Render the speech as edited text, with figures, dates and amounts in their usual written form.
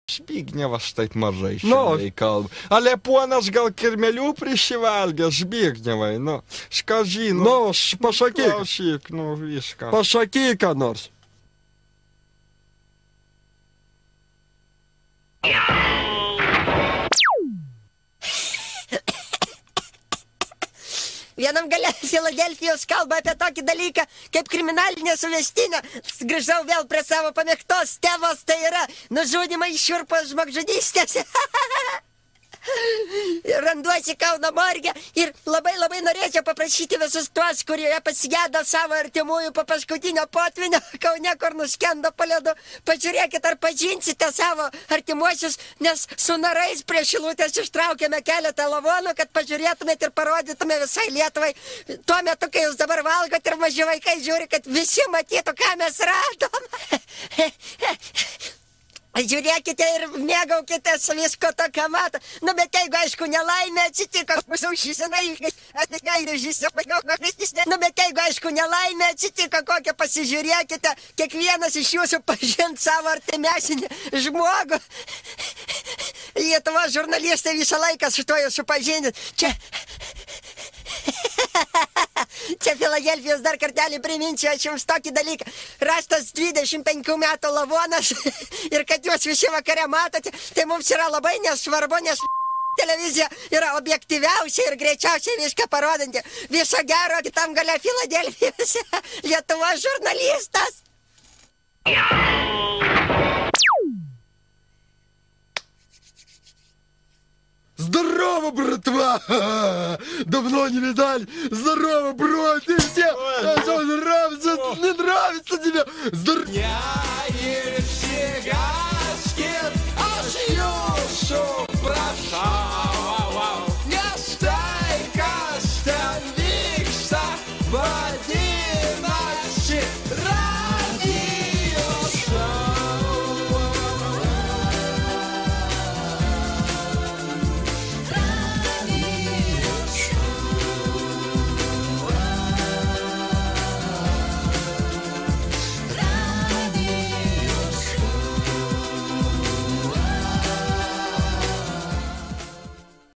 Zbignevas taip mažai šiandien kalba. Ale ponas gal kirmelių prisivalgė, Zbignevai, Skaži, pasakyk. Klausyk, viską. Pasakyk, ką nors. Vienam gale Filadelfijos kalba apie tokį dalyką, kaip kriminalinė suvestinė. Grįžau vėl prie savo pamėgtos temos, tai yra nužudimai, šiurpos, žmogžudystės. Randuosi Kauno morge ir labai norėčiau paprašyti visus tuos, kurie pasigėdo savo artimųjų po paskutinio potvinio Kaune, kur nuskendo po ledu. Pažiūrėkit, ar pažinsite savo artimuosius, nes su narais prie Šilutės ištraukėme keletą lavonų, kad pažiūrėtumėt ir parodytume visai Lietuvai. Tuo metu, kai jūs dabar valgot ir maži vaikai žiūri, kad visi matytų, ką mes radom. Žiūrėkite ir mėgaukite su visko to, ką mato. Bet jeigu, aišku, nelaimė atsitiko, bet jeigu, aišku, nelaimė atsitiko, kokią pasižiūrėkite, kiekvienas iš jūsų pažint savo artimesnį žmogų. Lietuvos žurnalistai visą laiką su tuo jūsų pažinit. Čia Filadelfijos dar kartelį priminčiau aš jums tokį dalyką. Rastas 25 metų lavonas ir kad jūs visi vakare matote, tai mums yra labai nesvarbu, nes televizija yra objektyviausia ir greičiausiai viską parodanti. Viso gero kitam gale Filadelfijos Lietuvos žurnalistas. Здорово, братва! Давно не видали! Здорово, бро! Ты все! Что, нравится? Не нравится тебе? Здорово! Не стойка, становишься в